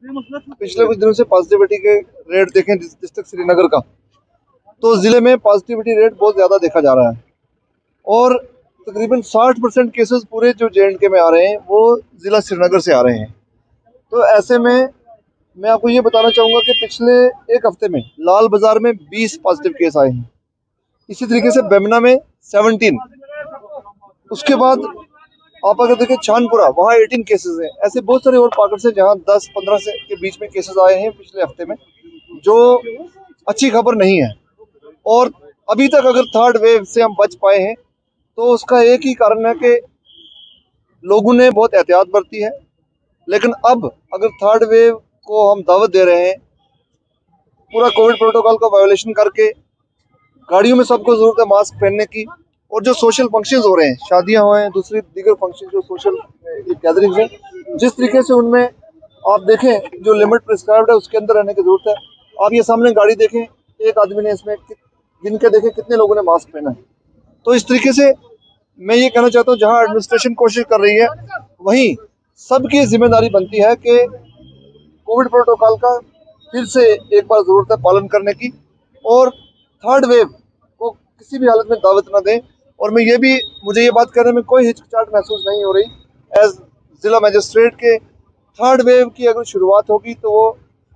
पिछले कुछ दिनों से पॉजिटिविटी के रेट देखें डिस्ट्रिक्ट श्रीनगर का, तो ज़िले में पॉजिटिविटी रेट बहुत ज़्यादा देखा जा रहा है और तकरीबन 60% केसेस पूरे जो J&K में आ रहे हैं वो ज़िला श्रीनगर से आ रहे हैं। तो ऐसे में मैं आपको ये बताना चाहूँगा कि पिछले एक हफ्ते में लाल बाज़ार में 20 पॉजिटिव केस आए हैं, इसी तरीके से बेमना में 17, उसके बाद आप अगर देखें छानपुरा वहाँ 18 केसेस हैं। ऐसे बहुत सारे और पॉकेट्स हैं जहाँ 10-15 से के बीच में केसेस आए हैं पिछले हफ्ते में, जो अच्छी खबर नहीं है। और अभी तक अगर थर्ड वेव से हम बच पाए हैं तो उसका एक ही कारण है कि लोगों ने बहुत एहतियात बरती है। लेकिन अब अगर थर्ड वेव को हम दावत दे रहे हैं पूरा कोविड प्रोटोकॉल का वायोलेशन करके, गाड़ियों में सबको ज़रूरत है मास्क पहनने की, और जो सोशल फंक्शंस हो रहे हैं, शादियां हुए हैं, दूसरी दीगर फंक्शन जो सोशल गैदरिंग्स हैं, जिस तरीके से उनमें आप देखें जो लिमिट प्रिस्क्राइब्ड है उसके अंदर रहने की ज़रूरत है। आप ये सामने गाड़ी देखें, एक आदमी ने इसमें गिन के देखें कितने लोगों ने मास्क पहना है। तो इस तरीके से मैं ये कहना चाहता हूँ जहाँ एडमिनिस्ट्रेशन कोशिश कर रही है वहीं सबकी जिम्मेदारी बनती है कि कोविड प्रोटोकॉल का फिर से एक बार ज़रूरत है पालन करने की और थर्ड वेव को किसी भी हालत में दावत न दें। और मुझे ये बात करने में कोई हिचकिचाहट महसूस नहीं हो रही एज ज़िला मजिस्ट्रेट के, थर्ड वेव की अगर शुरुआत होगी तो वो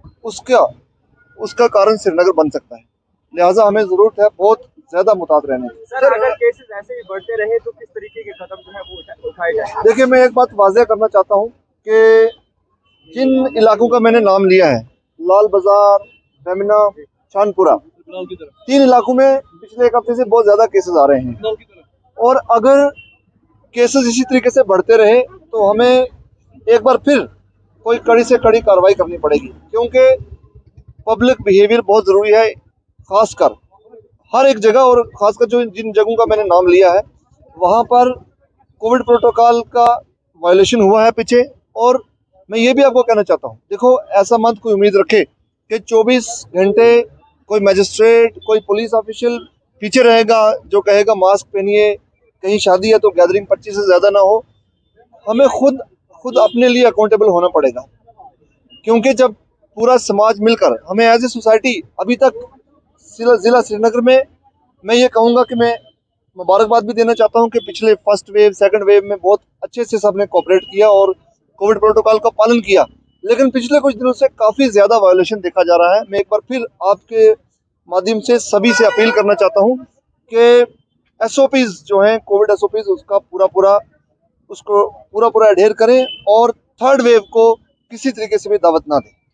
उसका कारण श्रीनगर बन सकता है। लिहाजा हमें ज़रूरत है बहुत ज़्यादा मुताद रहने की। सर, अगर केसेस ऐसे ही बढ़ते रहे तो किस तरीके के कदम जो है वो उठाए जाए? देखिए, मैं एक बात वाज़ेह करना चाहता हूँ कि जिन इलाकों का मैंने नाम लिया है, लाल बाज़ार, बेमना, छानपुरा, 3 इलाकों में पिछले एक हफ्ते से बहुत ज़्यादा केसेस आ रहे हैं और अगर केसेस इसी तरीके से बढ़ते रहे तो हमें एक बार फिर कोई कड़ी से कड़ी कार्रवाई करनी पड़ेगी, क्योंकि पब्लिक बिहेवियर बहुत ज़रूरी है, खासकर हर एक जगह और खासकर जो जिन जगहों का मैंने नाम लिया है वहाँ पर कोविड प्रोटोकॉल का वायलेशन हुआ है पीछे। और मैं ये भी आपको कहना चाहता हूँ, देखो ऐसा मत कोई उम्मीद रखे कि 24 घंटे कोई मजिस्ट्रेट, कोई पुलिस ऑफिशियल पीछे रहेगा जो कहेगा मास्क पहनिए, कहीं शादी है तो गैदरिंग 25 से ज़्यादा ना हो। हमें खुद अपने लिए अकाउंटेबल होना पड़ेगा, क्योंकि जब पूरा समाज मिलकर हमें एज ए सोसाइटी अभी तक ज़िला श्रीनगर में, मैं ये कहूँगा कि मैं मुबारकबाद भी देना चाहता हूँ कि पिछले फर्स्ट वेव सेकंड वेव में बहुत अच्छे से सबने कोऑपरेट किया और कोविड प्रोटोकॉल का पालन किया, लेकिन पिछले कुछ दिनों से काफ़ी ज़्यादा वायोलेशन देखा जा रहा है। मैं एक बार फिर आपके माध्यम से सभी से अपील करना चाहता हूँ कि SOPs जो हैं कोविड SOPs उसको पूरा एडहेर करें और थर्ड वेव को किसी तरीके से भी दावत ना दें।